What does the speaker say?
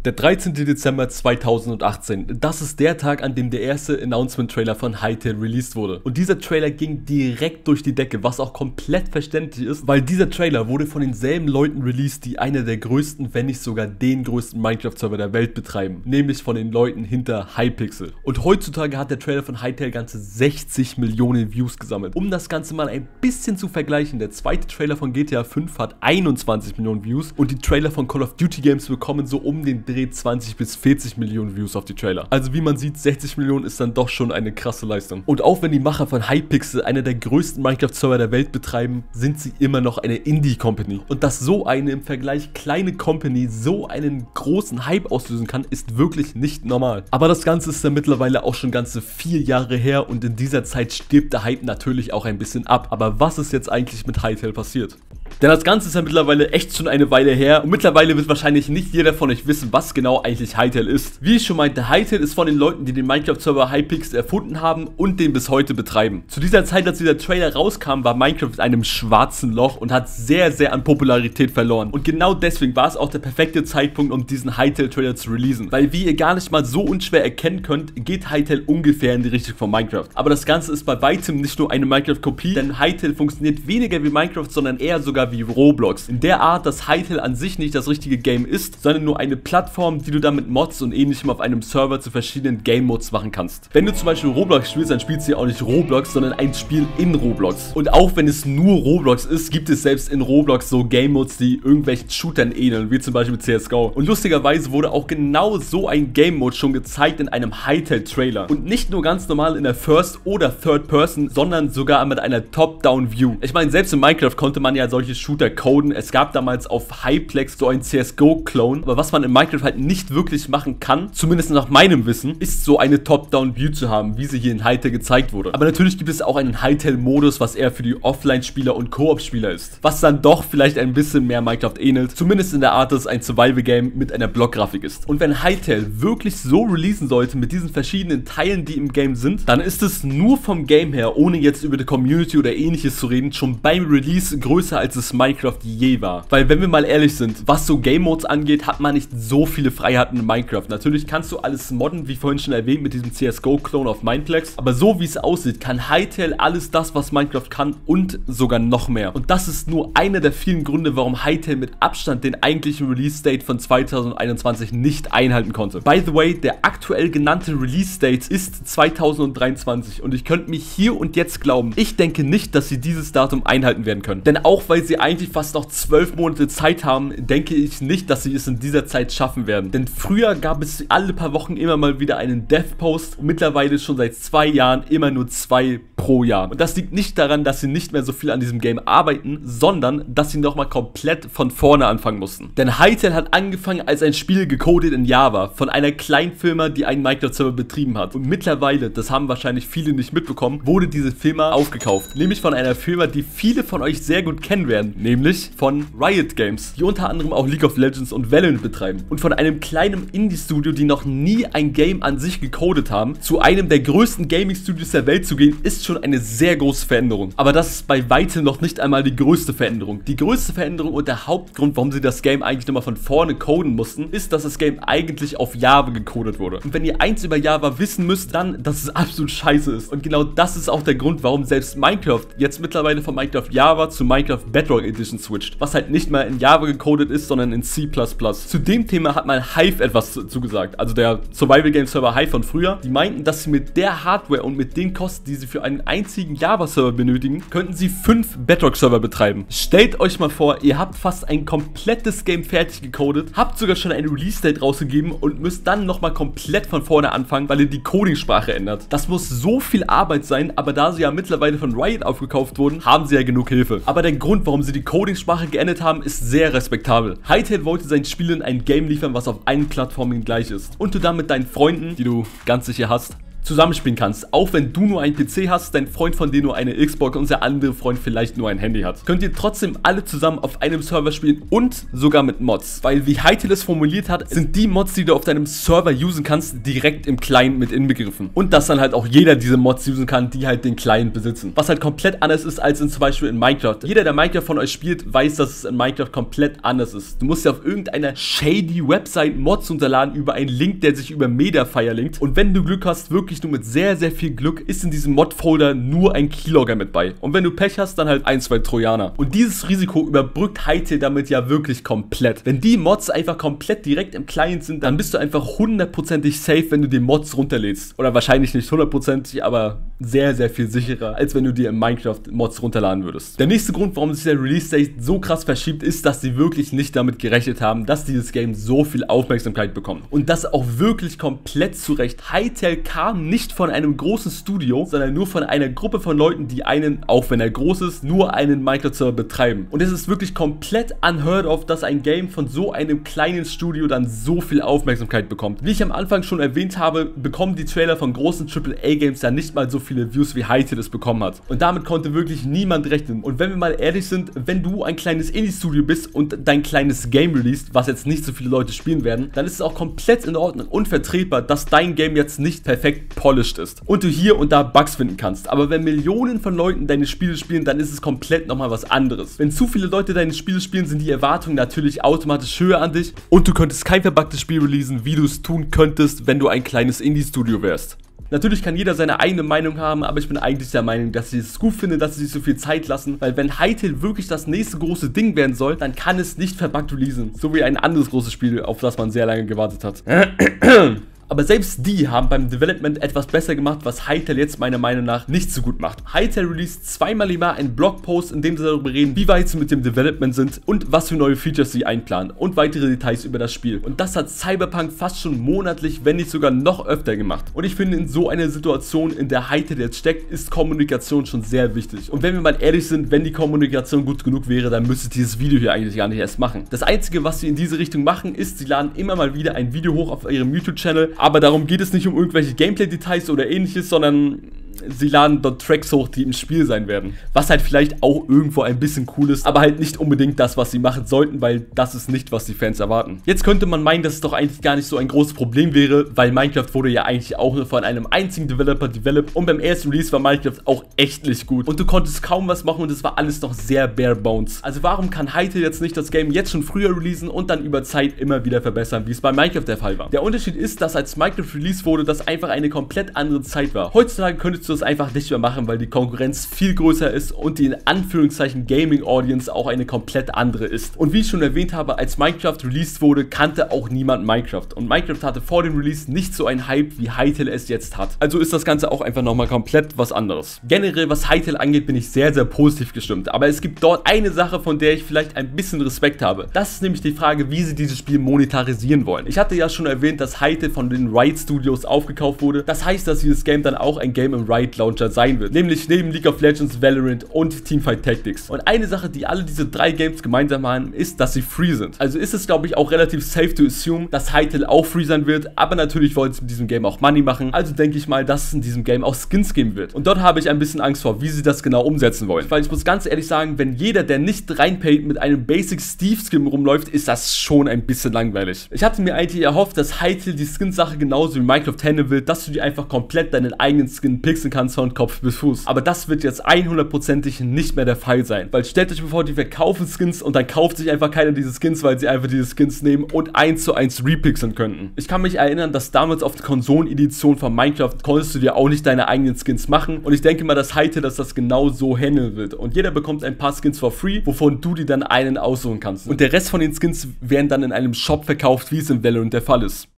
Der 13. Dezember 2018, das ist der Tag, an dem der erste Announcement-Trailer von Hytale released wurde. Und dieser Trailer ging direkt durch die Decke, was auch komplett verständlich ist, weil dieser Trailer wurde von denselben Leuten released, die einer der größten, wenn nicht sogar den größten Minecraft-Server der Welt betreiben. Nämlich von den Leuten hinter Hypixel. Und heutzutage hat der Trailer von Hytale ganze 60 Millionen Views gesammelt. Um das Ganze mal ein bisschen zu vergleichen, der zweite Trailer von GTA 5 hat 21 Millionen Views und die Trailer von Call of Duty Games bekommen so um den Dreh 20 bis 40 Millionen Views auf die Trailer. Also wie man sieht, 60 Millionen ist dann doch schon eine krasse Leistung. Und auch wenn die Macher von Hypixel einer der größten Minecraft-Server der Welt betreiben, sind sie immer noch eine Indie-Company. Und dass so eine im Vergleich kleine Company so einen großen Hype auslösen kann, ist wirklich nicht normal. Aber das Ganze ist ja mittlerweile auch schon ganze 4 Jahre her und in dieser Zeit stirbt der Hype natürlich auch ein bisschen ab. Aber was ist jetzt eigentlich mit Hytale passiert? Denn das Ganze ist ja mittlerweile echt schon eine Weile her und mittlerweile wird wahrscheinlich nicht jeder von euch wissen, was genau eigentlich Hytale ist. Wie ich schon meinte, Hytale ist von den Leuten, die den Minecraft-Server Hypixel erfunden haben und den bis heute betreiben. Zu dieser Zeit, als dieser Trailer rauskam, war Minecraft in einem schwarzen Loch und hat sehr, sehr an Popularität verloren. Und genau deswegen war es auch der perfekte Zeitpunkt, um diesen Hytale-Trailer zu releasen. Weil wie ihr gar nicht mal so unschwer erkennen könnt, geht Hytale ungefähr in die Richtung von Minecraft. Aber das Ganze ist bei weitem nicht nur eine Minecraft-Kopie, denn Hytale funktioniert weniger wie Minecraft, sondern eher sogar wie Roblox. In der Art, dass Hytale an sich nicht das richtige Game ist, sondern nur eine Plattform, die du dann mit Mods und ähnlichem auf einem Server zu verschiedenen Game-Modes machen kannst. Wenn du zum Beispiel Roblox spielst, dann spielst du ja auch nicht Roblox, sondern ein Spiel in Roblox. Und auch wenn es nur Roblox ist, gibt es selbst in Roblox so Game-Modes, die irgendwelchen Shootern ähneln, wie zum Beispiel CSGO. Und lustigerweise wurde auch genau so ein Game-Mode schon gezeigt in einem Hytale-Trailer. Und nicht nur ganz normal in der First- oder Third-Person, sondern sogar mit einer Top-Down-View. Ich meine, selbst in Minecraft konnte man ja solche Shooter coden. Es gab damals auf Hyplex so einen CSGO-Clone. Aber was man in Minecraft halt nicht wirklich machen kann, zumindest nach meinem Wissen, ist so eine Top-Down-View zu haben, wie sie hier in Hytale gezeigt wurde. Aber natürlich gibt es auch einen Hytale-Modus, was eher für die Offline-Spieler und Koop-Spieler ist. Was dann doch vielleicht ein bisschen mehr Minecraft ähnelt. Zumindest in der Art, dass es ein Survival-Game mit einer Blockgrafik ist. Und wenn Hytale wirklich so releasen sollte mit diesen verschiedenen Teilen, die im Game sind, dann ist es nur vom Game her, ohne jetzt über die Community oder ähnliches zu reden, schon beim Release größer als es Minecraft je war. Weil wenn wir mal ehrlich sind, was so Game Modes angeht, hat man nicht so viele Freiheiten in Minecraft. Natürlich kannst du alles modden, wie vorhin schon erwähnt, mit diesem CSGO-Clone auf Mineplex. Aber so wie es aussieht, kann Hytale alles das, was Minecraft kann und sogar noch mehr. Und das ist nur einer der vielen Gründe, warum Hytale mit Abstand den eigentlichen Release-Date von 2021 nicht einhalten konnte. By the way, der aktuell genannte Release-Date ist 2023 und ich könnte mich hier und jetzt glauben, ich denke nicht, dass sie dieses Datum einhalten werden können. Denn auch weil sie eigentlich fast noch 12 Monate Zeit haben, denke ich nicht, dass sie es in dieser Zeit schaffen werden. Denn früher gab es alle paar Wochen immer mal wieder einen Dev-Post und mittlerweile schon seit 2 Jahren immer nur 2 pro Jahr. Und das liegt nicht daran, dass sie nicht mehr so viel an diesem Game arbeiten, sondern dass sie nochmal komplett von vorne anfangen mussten. Denn Hytale hat angefangen als ein Spiel gecodet in Java von einer kleinen Firma, die einen Minecraft-Server betrieben hat. Und mittlerweile, das haben wahrscheinlich viele nicht mitbekommen, wurde diese Firma aufgekauft. Nämlich von einer Firma, die viele von euch sehr gut kennen werden. Nämlich von Riot Games, die unter anderem auch League of Legends und Valorant betreiben. Und von einem kleinen Indie-Studio, die noch nie ein Game an sich gecodet haben, zu einem der größten Gaming-Studios der Welt zu gehen, ist schon eine sehr große Veränderung. Aber das ist bei weitem noch nicht einmal die größte Veränderung. Die größte Veränderung und der Hauptgrund, warum sie das Game eigentlich nochmal von vorne coden mussten, ist, dass das Game eigentlich auf Java gecodet wurde. Und wenn ihr eins über Java wissen müsst, dann, dass es absolut scheiße ist. Und genau das ist auch der Grund, warum selbst Minecraft jetzt mittlerweile von Minecraft Java zu Minecraft Bedrock Edition switcht. Was halt nicht mal in Java gecodet ist, sondern in C++. Zu dem Thema hat mal Hive etwas zugesagt, also der Survival Game Server Hive von früher. Die meinten, dass sie mit der Hardware und mit den Kosten, die sie für einen einzigen Java-Server benötigen, könnten sie 5 Bedrock-Server betreiben. Stellt euch mal vor, ihr habt fast ein komplettes Game fertig gecodet, habt sogar schon ein Release-Date rausgegeben und müsst dann nochmal komplett von vorne anfangen, weil ihr die Coding-Sprache ändert. Das muss so viel Arbeit sein, aber da sie ja mittlerweile von Riot aufgekauft wurden, haben sie ja genug Hilfe. Aber der Grund, warum sie die Coding-Sprache geändert haben, ist sehr respektabel. Hytale wollte seinen Spielern ein Game liefern, was auf allen Plattformen gleich ist. Und du dann mit deinen Freunden, die du ganz sicher hast, zusammenspielen kannst. Auch wenn du nur einen PC hast, dein Freund von dir nur eine Xbox und der andere Freund vielleicht nur ein Handy hat. Könnt ihr trotzdem alle zusammen auf einem Server spielen und sogar mit Mods. Weil wie Hytale es formuliert hat, sind die Mods, die du auf deinem Server usen kannst, direkt im Client mit inbegriffen. Und dass dann halt auch jeder diese Mods usen kann, die halt den Client besitzen. Was halt komplett anders ist als zum Beispiel in Minecraft. Jeder, der Minecraft von euch spielt, weiß, dass es in Minecraft komplett anders ist. Du musst ja auf irgendeiner shady Website Mods runterladen über einen Link, der sich über Mediafire linkt. Und wenn du Glück hast, wirklich nur mit sehr, sehr viel Glück, ist in diesem Mod-Folder nur ein Keylogger mit bei. Und wenn du Pech hast, dann halt 1, 2 Trojaner. Und dieses Risiko überbrückt Hytale damit ja wirklich komplett. Wenn die Mods einfach komplett direkt im Client sind, dann bist du einfach 100%ig safe, wenn du die Mods runterlädst. Oder wahrscheinlich nicht 100%ig, aber sehr, sehr viel sicherer, als wenn du dir in Minecraft Mods runterladen würdest. Der nächste Grund, warum sich der Release-Date so krass verschiebt, ist, dass sie wirklich nicht damit gerechnet haben, dass dieses Game so viel Aufmerksamkeit bekommt. Und das auch wirklich komplett zurecht. Hytale kam nicht von einem großen Studio, sondern nur von einer Gruppe von Leuten, die einen, auch wenn er groß ist, nur einen Minecraft-Server betreiben. Und es ist wirklich komplett unheard of, dass ein Game von so einem kleinen Studio dann so viel Aufmerksamkeit bekommt. Wie ich am Anfang schon erwähnt habe, bekommen die Trailer von großen AAA-Games ja nicht mal so viele Views, wie Hytale es bekommen hat. Und damit konnte wirklich niemand rechnen. Und wenn wir mal ehrlich sind, wenn du ein kleines Indie-Studio bist und dein kleines Game released, was jetzt nicht so viele Leute spielen werden, dann ist es auch komplett in Ordnung und vertretbar, dass dein Game jetzt nicht perfekt polished ist und du hier und da Bugs finden kannst. Aber wenn Millionen von Leuten deine Spiele spielen, dann ist es komplett nochmal was anderes. Wenn zu viele Leute deine Spiele spielen, sind die Erwartungen natürlich automatisch höher an dich und du könntest kein verbuggtes Spiel releasen, wie du es tun könntest, wenn du ein kleines Indie-Studio wärst. Natürlich kann jeder seine eigene Meinung haben, aber ich bin eigentlich der Meinung, dass ich es gut finde, dass sie sich so viel Zeit lassen, weil wenn Hytale wirklich das nächste große Ding werden soll, dann kann es nicht verbuggt releasen, so wie ein anderes großes Spiel, auf das man sehr lange gewartet hat. Aber selbst die haben beim Development etwas besser gemacht, was Hytale jetzt meiner Meinung nach nicht so gut macht. Hytale released zweimal im Jahr einen Blogpost, in dem sie darüber reden, wie weit sie mit dem Development sind und was für neue Features sie einplanen und weitere Details über das Spiel. Und das hat Cyberpunk fast schon monatlich, wenn nicht sogar noch öfter gemacht. Und ich finde, in so einer Situation, in der Hytale jetzt steckt, ist Kommunikation schon sehr wichtig. Und wenn wir mal ehrlich sind, wenn die Kommunikation gut genug wäre, dann müsste dieses Video hier eigentlich gar nicht erst machen. Das Einzige, was sie in diese Richtung machen, ist, sie laden immer mal wieder ein Video hoch auf ihrem YouTube-Channel. Aber darum geht es nicht um irgendwelche Gameplay-Details oder ähnliches, sondern sie laden dort Tracks hoch, die im Spiel sein werden. Was halt vielleicht auch irgendwo ein bisschen cool ist, aber halt nicht unbedingt das, was sie machen sollten, weil das ist nicht, was die Fans erwarten. Jetzt könnte man meinen, dass es doch eigentlich gar nicht so ein großes Problem wäre, weil Minecraft wurde ja eigentlich auch nur von einem einzigen Developer developed und beim ersten Release war Minecraft auch echt nicht gut. Und du konntest kaum was machen und es war alles noch sehr bare bones. Also warum kann Hytale jetzt nicht das Game jetzt schon früher releasen und dann über Zeit immer wieder verbessern, wie es bei Minecraft der Fall war? Der Unterschied ist, dass als Minecraft released wurde, das einfach eine komplett andere Zeit war. Heutzutage könntest du das einfach nicht mehr machen, weil die Konkurrenz viel größer ist und die in Anführungszeichen Gaming Audience auch eine komplett andere ist. Und wie ich schon erwähnt habe, als Minecraft released wurde, kannte auch niemand Minecraft. Und Minecraft hatte vor dem Release nicht so einen Hype, wie Hytale es jetzt hat. Also ist das Ganze auch einfach nochmal komplett was anderes. Generell, was Hytale angeht, bin ich sehr, sehr positiv gestimmt. Aber es gibt dort eine Sache, von der ich vielleicht ein bisschen Respekt habe. Das ist nämlich die Frage, wie sie dieses Spiel monetarisieren wollen. Ich hatte ja schon erwähnt, dass Hytale von den Riot Studios aufgekauft wurde. Das heißt, dass dieses Game dann auch ein Game im Riot Launcher sein wird, nämlich neben League of Legends, Valorant und Teamfight Tactics. Und eine Sache, die alle diese drei Games gemeinsam haben, ist, dass sie free sind. Also ist es, glaube ich, auch relativ safe to assume, dass Hytale auch free sein wird, aber natürlich wollen sie mit diesem Game auch Money machen, also denke ich mal, dass es in diesem Game auch Skins geben wird. Und dort habe ich ein bisschen Angst vor, wie sie das genau umsetzen wollen. Weil ich muss ganz ehrlich sagen, wenn jeder, der nicht reinpayt, mit einem Basic Steve Skin rumläuft, ist das schon ein bisschen langweilig. Ich hatte mir eigentlich erhofft, dass Hytale die Skins-Sache genauso wie Minecraft handeln will, dass du dir einfach komplett deinen eigenen Skin pixeln kannst von Kopf bis Fuß. Aber das wird jetzt 100%ig nicht mehr der Fall sein. Weil stellt euch vor, die verkaufen Skins und dann kauft sich einfach keiner diese Skins, weil sie einfach diese Skins nehmen und 1:1 repixeln könnten. Ich kann mich erinnern, dass damals auf der Konsolenedition von Minecraft konntest du dir auch nicht deine eigenen Skins machen. Und ich denke mal, dass Hytale das genau so handeln wird. Und jeder bekommt ein paar Skins for free, wovon du dir dann einen aussuchen kannst. Und der Rest von den Skins werden dann in einem Shop verkauft, wie es in Valorant der Fall ist.